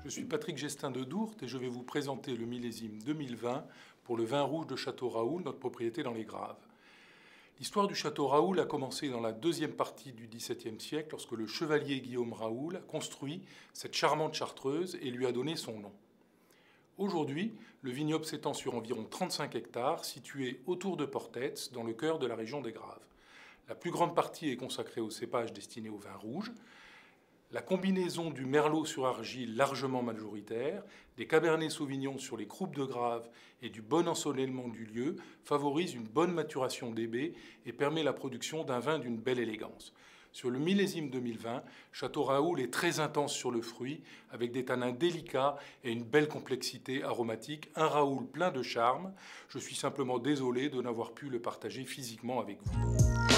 Je suis Patrick Gestin de Dourtes et je vais vous présenter le millésime 2020 pour le vin rouge de Château Raoul, notre propriété dans les Graves. L'histoire du Château Raoul a commencé dans la deuxième partie du XVIIe siècle lorsque le chevalier Guillaume Raoul a construit cette charmante chartreuse et lui a donné son nom. Aujourd'hui, le vignoble s'étend sur environ 35 hectares situés autour de Portets, dans le cœur de la région des Graves. La plus grande partie est consacrée aux cépages destinés au vin rouge. La combinaison du merlot sur argile largement majoritaire, des cabernets sauvignons sur les croupes de Graves et du bon ensoleillement du lieu favorise une bonne maturation des baies et permet la production d'un vin d'une belle élégance. Sur le millésime 2020, Château Raoul est très intense sur le fruit, avec des tanins délicats et une belle complexité aromatique, un Raoul plein de charme. Je suis simplement désolé de n'avoir pu le partager physiquement avec vous.